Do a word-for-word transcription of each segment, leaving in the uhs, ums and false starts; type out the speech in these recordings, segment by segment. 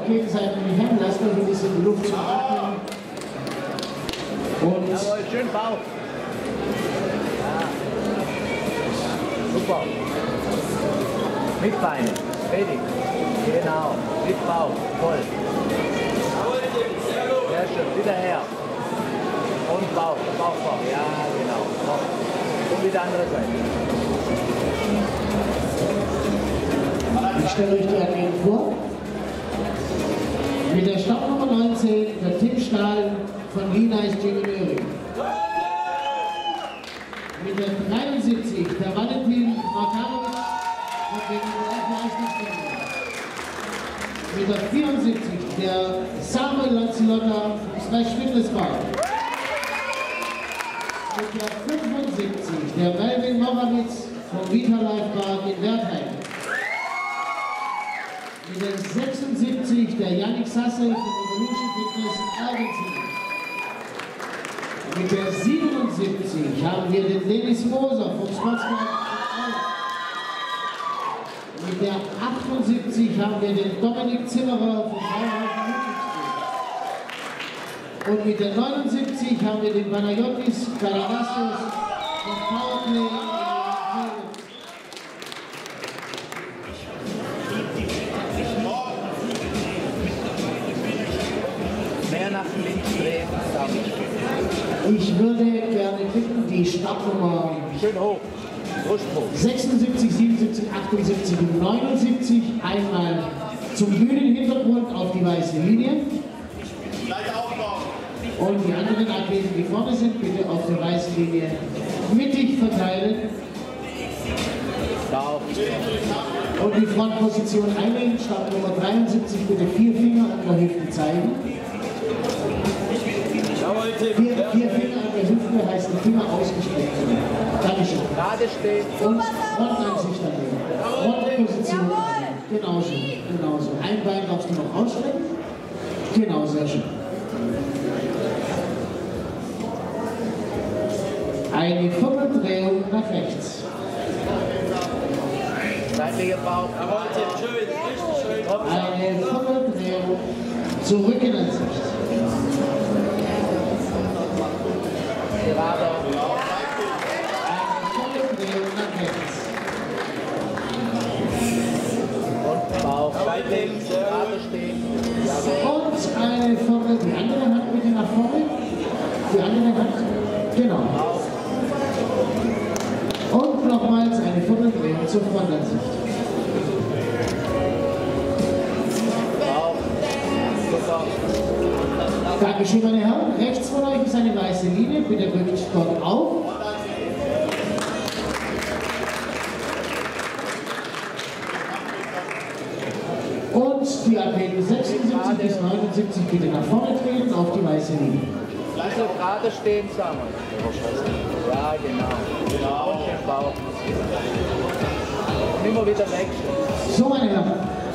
gegenseitig nicht hängen, lasst euch ein bisschen die Luft zum Atmen. Und jawohl, schön Bauch. Ja. Super. Mit Beinen, fertig. Genau, mit Bauch, voll. Sehr schön, wieder her. Und Bauch, Bauch vor. Ja, genau. Und wieder andere Seite. ich stelle euch die Athleten vor. Mit der Startnummer neunzehn, der Tim Stahl von Lienais Juniori. Mit der dreiundsiebzig, der Valentin Markanovic von den Leistungsstellen. Mit der vierundsiebzig, der Samuel Lanzilotta vom Smash Fitness Park. Mit der fünfundsiebzig, der Melvin Morawitz vom Vita Life Park in Wertheim. Mit der sechsundsiebzig, der Yannick Sasse von Evolution Fitness in Argentinien. Mit der siebenundsiebzig haben wir den Dennis Moser vom Sportspark. Mit der achtundsiebzig haben wir den Dominik Zimmerer vom Bauernhof Ludwigsburg. Und mit der neunundsiebzig haben wir den Panayotis Kalanastos vom Powerplay in Köln. Mehr nach links drehen. Ich würde gerne bitten, die Startnummer Schön hoch. Brusthoch. sechsundsiebzig, siebenundsiebzig, achtundsiebzig und neunundsiebzig einmal zum Bühnenhintergrund auf die weiße Linie. Und die anderen Athleten, die vorne sind, bitte auf der weißen Linie mittig verteilen. Und die Frontposition einnehmen. Startnummer dreiundsiebzig, bitte vier Finger an der Hüfte zeigen. Vier, vier Finger an der Hüfte heißt die Finger ausgestreckt. Dankeschön. Gerade stehen. Und Frontansicht daneben. Frontposition daneben. Genauso, genauso. Ein Bein darfst du noch ausstrecken. Genau, sehr schön. Eine Vierteldrehung nach rechts. Seitliche Bauch. Eine Vierteldrehung zur Rückenansicht. Gerade. Eine Vierteldrehung nach rechts. Und Bauch. Seitlich. Gerade stehen. Jawohl. Und eine Viertel, die andere Hand bitte nach vorne. Die andere Hand. Genau. Und nochmals eine Vierteldrehung zur Frontansicht. Bauch. Super. Dankeschön, meine Herren. Rechts von euch ist eine weiße Linie. Bitte rückt dort auf. Und die Athleten sechsundsiebzig bis neunundsiebzig bitte nach vorne treten auf die weiße Linie. Also gerade stehen, Samuel. Ja, genau. Genau. Und den Bauch. Und immer wieder weg. So, meine Herren.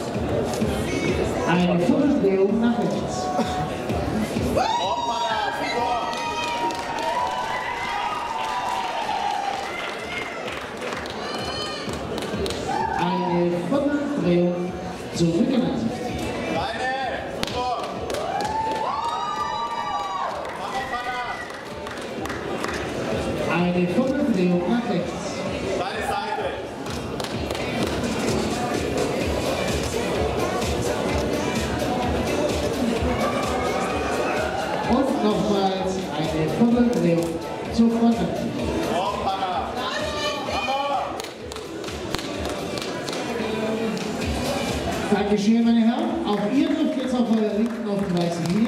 Eine Vierteldrehung nach rechts. Eine Vierteldrehung zur Rückenansicht. Eine Vierteldrehung nach rechts. Und nochmals eine Vierteldrehung zur Frontansicht. Dankeschön, meine Herren. Auch ihr dürft jetzt auf eurer Linken auf die weiße Linie.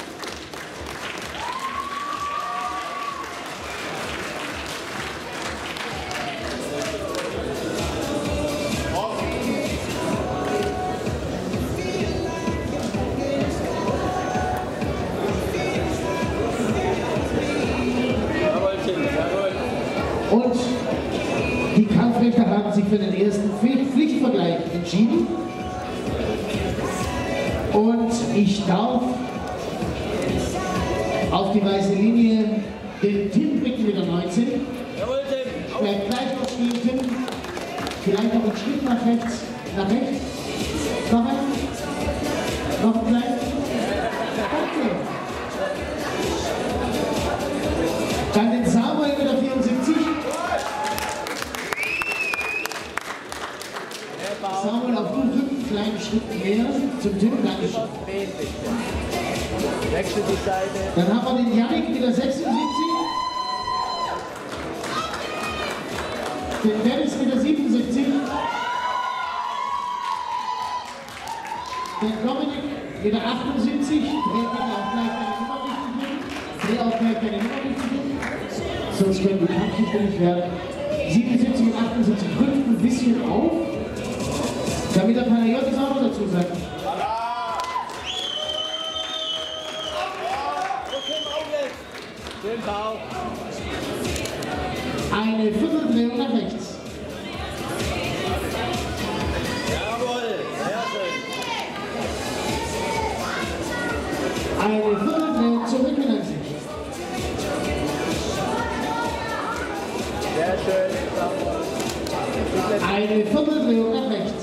Und die Kampfrichter haben sich für den ersten Pflichtvergleich entschieden. Und ich darf auf die weiße Linie den Tim bringen mit der neunzehn. Jawohl, Tim. Bleibt gleich noch stehen, Tim. Vielleicht noch einen Schritt nach rechts. Nach rechts. Noch einen. Noch ein kleines? Okay. Dann den Samuel mit der vierundsiebzig. Samuel, auf den fünf kleinen Schritt mehr zum Tim. Dankeschön. Wechsel die Seite. Dann haben wir den Yannick mit der sechsundsiebzig. Den Dennis mit der siebenundsiebzig. Den Dominik mit der achtundsiebzig. Dreht bitte auch gleich keine Nummer richtig hin. Dreht auch gleich keine Nummer richtig hin. Sonst können die Kampfkiste nicht werden. siebenundsiebzig und achtundsiebzig rückt ein bisschen auf. Damit der Panayiotis auch noch dazu sagt. Schön Bauch. Eine Vierteldrehung nach rechts. Jawohl, sehr schön. Eine Vierteldrehung zurück in Ansicht. Sehr schön. Eine Vierteldrehung nach rechts.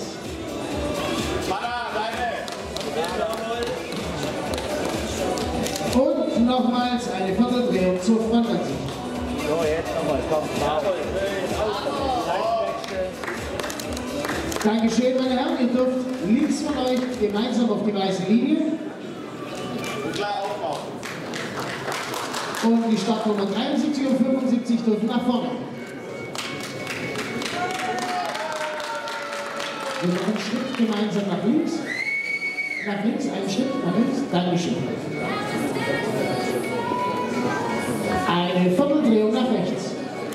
Und nochmals eine Vierteldrehung zur Frontansicht. So, jetzt nochmal, komm, Bauch. Dankeschön, meine Herren. Ihr dürft links von euch gemeinsam auf die weiße Linie. Und die Startnummer dreiundsiebzig und fünfundsiebzig dürfen nach vorne. Wir machen einen Schritt gemeinsam nach links. Nach links, einen Schritt nach links. Dankeschön. Eine Vierteldrehung nach rechts.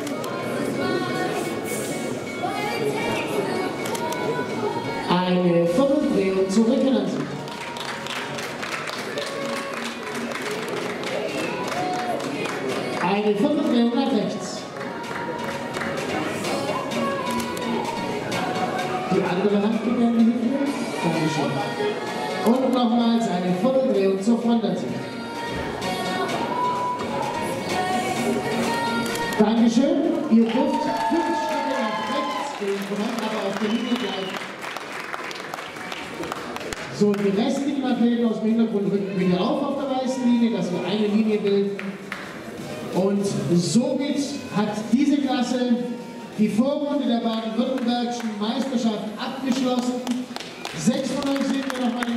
Eine Vierteldrehung zurück in Ansicht. Eine Vierteldrehung nach rechts. Die andere Hand geht in die Hüfte. Dankeschön. Und nochmals eine Vierteldrehung zur Frontansicht. Dankeschön. Ihr dürft fünf Schritte nach rechts gehen, aber auf der Linie bleiben. So, die restlichen Athleten aus dem Hintergrund rücken wieder auf auf der weißen Linie, dass wir eine Linie bilden. Und somit hat diese Klasse die Vorrunde der baden-württembergischen Meisterschaft abgeschlossen. Sechs von euch sehen wir nochmal.